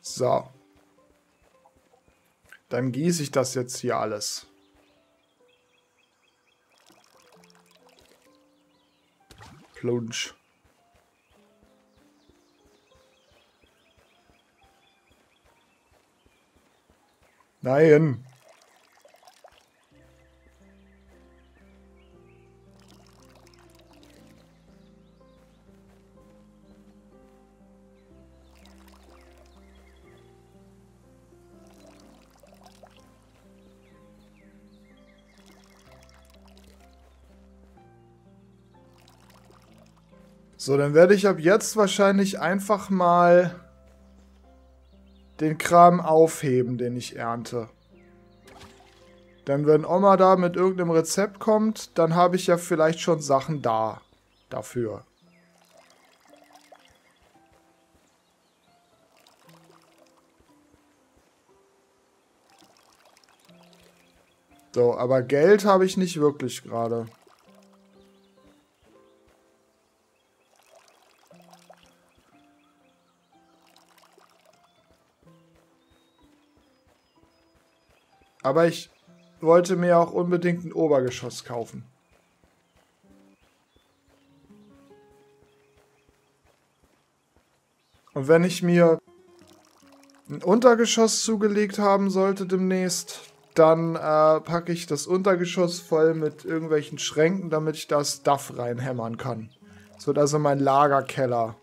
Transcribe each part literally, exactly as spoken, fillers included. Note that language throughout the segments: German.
So. Dann gieße ich das jetzt hier alles. Plunsch. Nein. So, dann werde ich ab jetzt wahrscheinlich einfach mal den Kram aufheben, den ich ernte. Denn wenn Oma da mit irgendeinem Rezept kommt, dann habe ich ja vielleicht schon Sachen da dafür. So, aber Geld habe ich nicht wirklich gerade. Aber ich wollte mir auch unbedingt ein Obergeschoss kaufen. Und wenn ich mir ein Untergeschoss zugelegt haben sollte demnächst, dann äh, packe ich das Untergeschoss voll mit irgendwelchen Schränken, damit ich da Stuff reinhämmern kann. Das wird also mein Lagerkeller.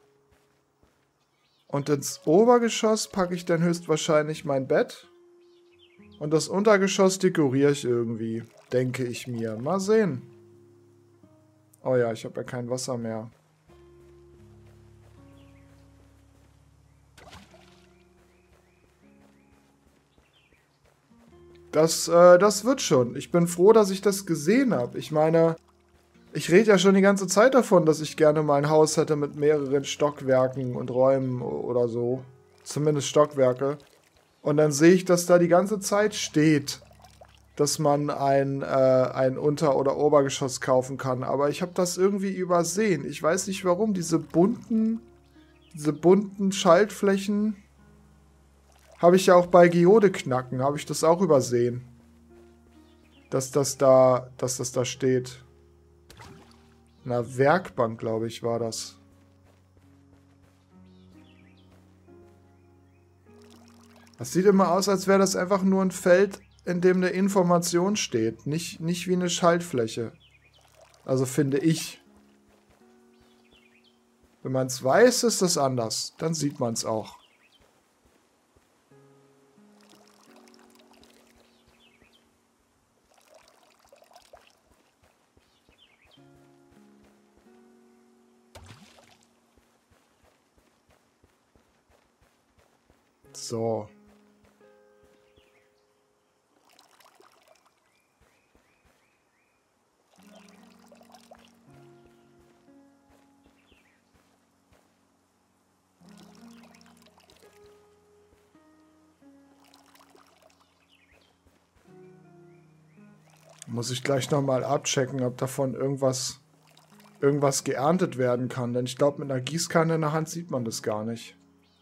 Und ins Obergeschoss packe ich dann höchstwahrscheinlich mein Bett. Und das Untergeschoss dekoriere ich irgendwie, denke ich mir. Mal sehen. Oh ja, ich habe ja kein Wasser mehr. Das, äh, das wird schon. Ich bin froh, dass ich das gesehen habe. Ich meine, ich rede ja schon die ganze Zeit davon, dass ich gerne mal ein Haus hätte mit mehreren Stockwerken und Räumen oder so. Zumindest Stockwerke. Und dann sehe ich, dass da die ganze Zeit steht, dass man ein, äh, ein Unter- oder Obergeschoss kaufen kann. Aber ich habe das irgendwie übersehen. Ich weiß nicht warum. Diese bunten, diese bunten Schaltflächen habe ich ja auch bei Geode-Knacken. Habe ich das auch übersehen. Dass das da, dass das da steht. Na, Werkbank, glaube ich, war das. Das sieht immer aus, als wäre das einfach nur ein Feld, in dem eine Information steht. Nicht, nicht wie eine Schaltfläche. Also finde ich. Wenn man es weiß, ist das anders. Dann sieht man es auch. So. Muss ich gleich nochmal abchecken, ob davon irgendwas, irgendwas geerntet werden kann. Denn ich glaube, mit einer Gießkanne in der Hand sieht man das gar nicht.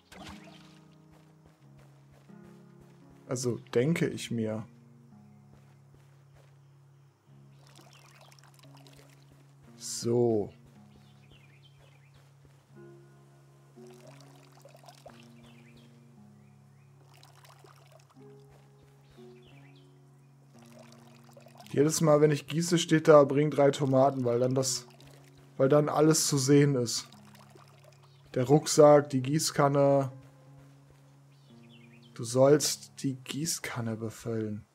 Also denke ich mir. So. Jedes Mal, wenn ich gieße, steht da, bring drei Tomaten, weil dann das, weil dann alles zu sehen ist. Der Rucksack, die Gießkanne. Du sollst die Gießkanne befüllen.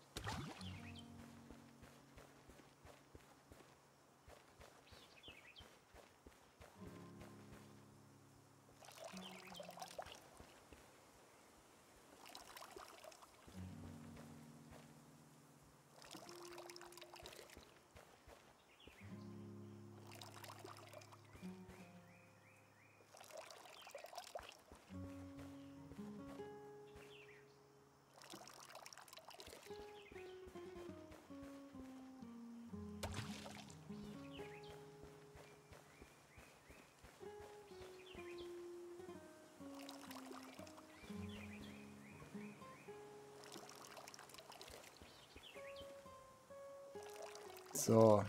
So.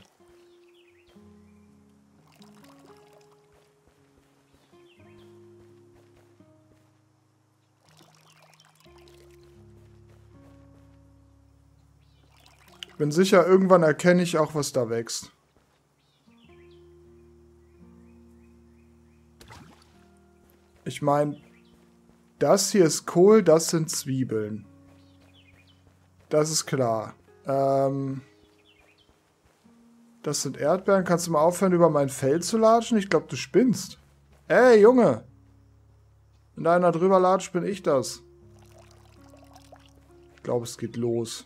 Bin sicher, irgendwann erkenne ich auch, was da wächst. Ich meine, das hier ist Kohl, das sind Zwiebeln. Das ist klar. Ähm, das sind Erdbeeren. Kannst du mal aufhören, über mein Feld zu latschen? Ich glaube, du spinnst. Ey, Junge! Wenn da einer drüber latscht, bin ich das. Ich glaube, es geht los.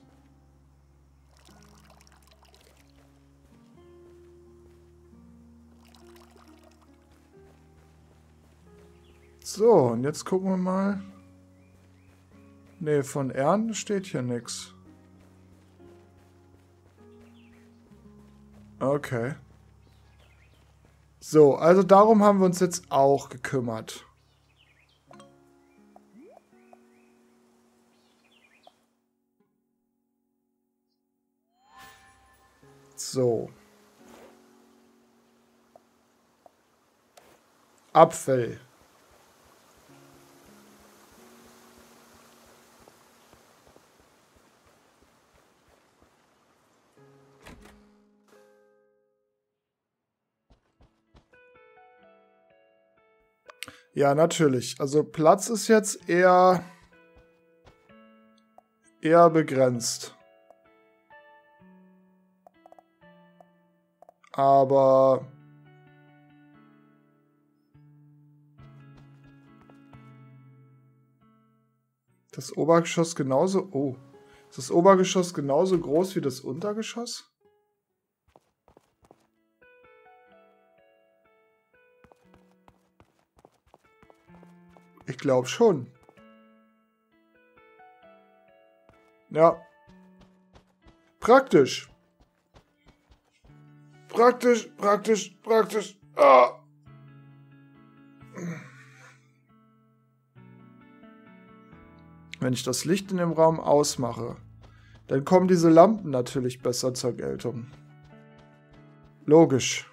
So, und jetzt gucken wir mal. Ne, von Ernten steht hier nichts. Okay. So, also darum haben wir uns jetzt auch gekümmert. So. Apfel. Ja, natürlich. Also Platz ist jetzt eher, eher begrenzt. Aber das Obergeschoss genauso... Oh. Ist das Obergeschoss genauso groß wie das Untergeschoss? Ich glaube schon. Ja. Praktisch. Praktisch, praktisch, praktisch. Ah. Wenn ich das Licht in dem Raum ausmache, dann kommen diese Lampen natürlich besser zur Geltung. Logisch.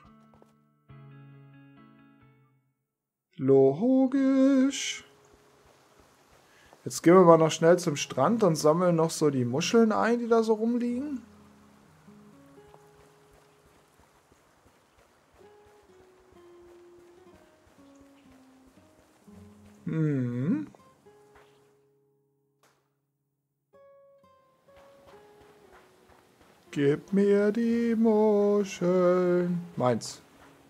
Logisch. Jetzt gehen wir mal noch schnell zum Strand und sammeln noch so die Muscheln ein, die da so rumliegen. Hm. Gib mir die Muscheln. Meins.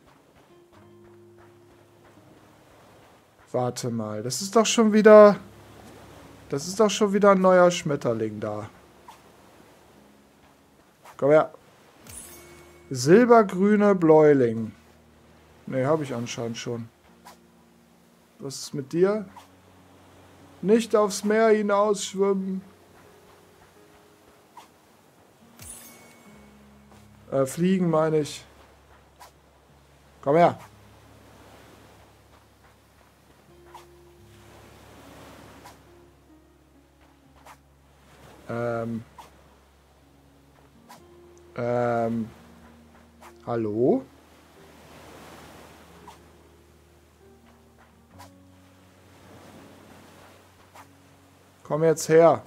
Warte mal, das ist doch schon wieder... Das ist doch schon wieder ein neuer Schmetterling da. Komm her. Silbergrüne Bläuling. Ne, habe ich anscheinend schon. Was ist mit dir? Nicht aufs Meer hinausschwimmen. Äh, fliegen meine ich. Komm her. Ähm. Ähm. Hallo? Komm jetzt her.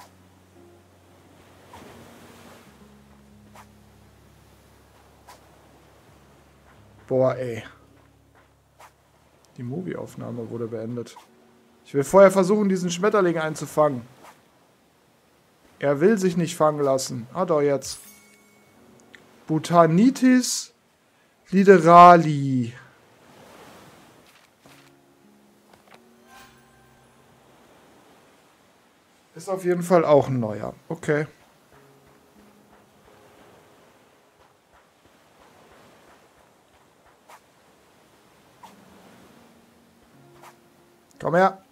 Boah, ey. Die Movieaufnahme wurde beendet. Ich will vorher versuchen, diesen Schmetterling einzufangen. Er will sich nicht fangen lassen. Ah, doch jetzt. Botanitis liderali. Ist auf jeden Fall auch ein neuer. Okay. Komm her.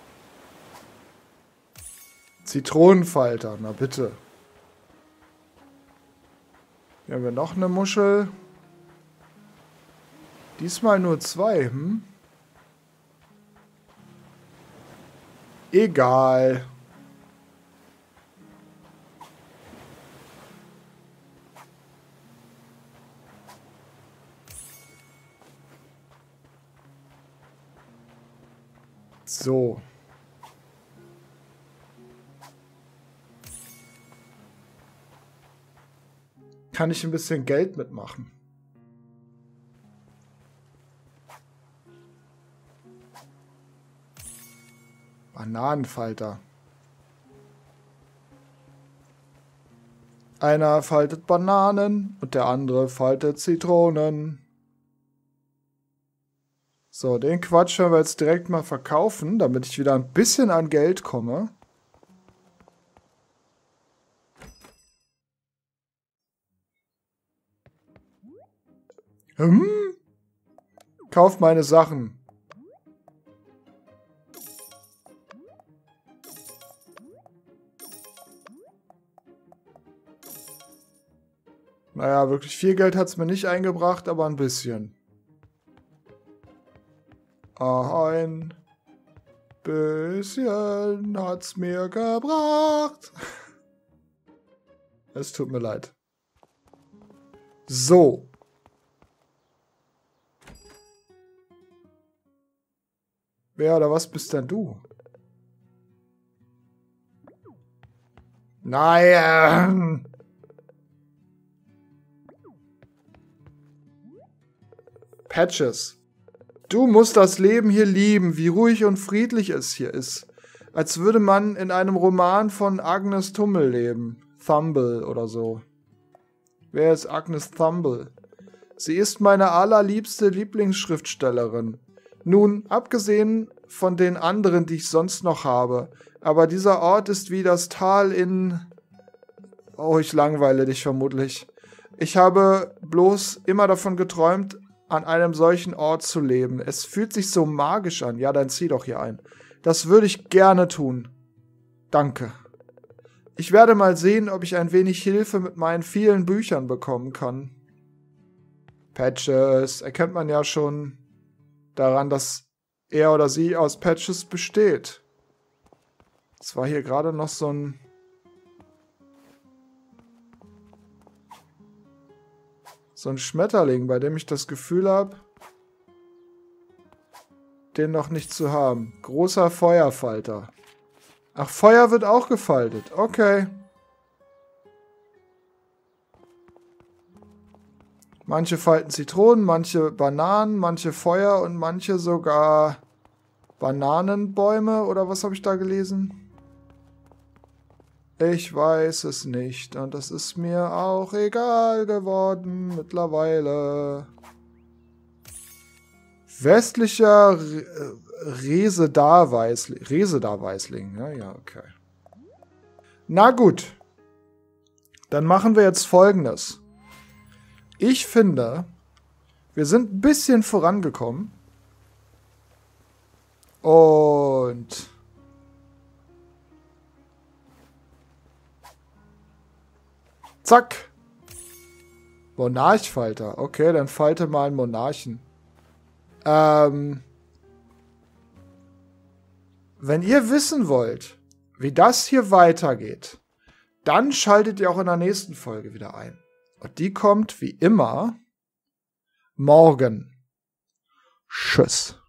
Zitronenfalter, na bitte. Hier haben wir noch eine Muschel. Diesmal nur zwei, hm? Egal. So. Kann ich ein bisschen Geld mitmachen? Bananenfalter. Einer faltet Bananen und der andere faltet Zitronen. So, den Quatsch werden wir jetzt direkt mal verkaufen, damit ich wieder ein bisschen an Geld komme. Hm? Kauf meine Sachen. Naja, wirklich viel Geld hat es mir nicht eingebracht, aber ein bisschen. Ein bisschen hat's mir gebracht. Es tut mir leid. So. Wer oder was bist denn du? Nein! Patches. Du musst das Leben hier lieben, wie ruhig und friedlich es hier ist. Als würde man in einem Roman von Agnes Tummel leben. Thumble oder so. Wer ist Agnes Thumble? Sie ist meine allerliebste Lieblingsschriftstellerin. Nun, abgesehen von den anderen, die ich sonst noch habe. Aber dieser Ort ist wie das Tal in... Oh, ich langweile dich vermutlich. Ich habe bloß immer davon geträumt, an einem solchen Ort zu leben. Es fühlt sich so magisch an. Ja, dann zieh doch hier ein. Das würde ich gerne tun. Danke. Ich werde mal sehen, ob ich ein wenig Hilfe mit meinen vielen Büchern bekommen kann. Patches erkennt man ja schon daran, dass er oder sie aus Patches besteht. Es war hier gerade noch so ein... So ein Schmetterling, bei dem ich das Gefühl habe, den noch nicht zu haben. Großer Feuerfalter. Ach, Feuer wird auch gefaltet. Okay. Manche falten Zitronen, manche Bananen, manche Feuer und manche sogar Bananenbäume. Oder was habe ich da gelesen? Ich weiß es nicht und es ist mir auch egal geworden mittlerweile. Westlicher Resedar-Weißling. Resedar-Weißling, ja, ja, okay. Na gut. Dann machen wir jetzt Folgendes. Ich finde, wir sind ein bisschen vorangekommen. Und... Zack. Monarchfalter. Okay, dann falte mal einen Monarchen. Ähm. Wenn ihr wissen wollt, wie das hier weitergeht, dann schaltet ihr auch in der nächsten Folge wieder ein. Und die kommt wie immer morgen. Tschüss.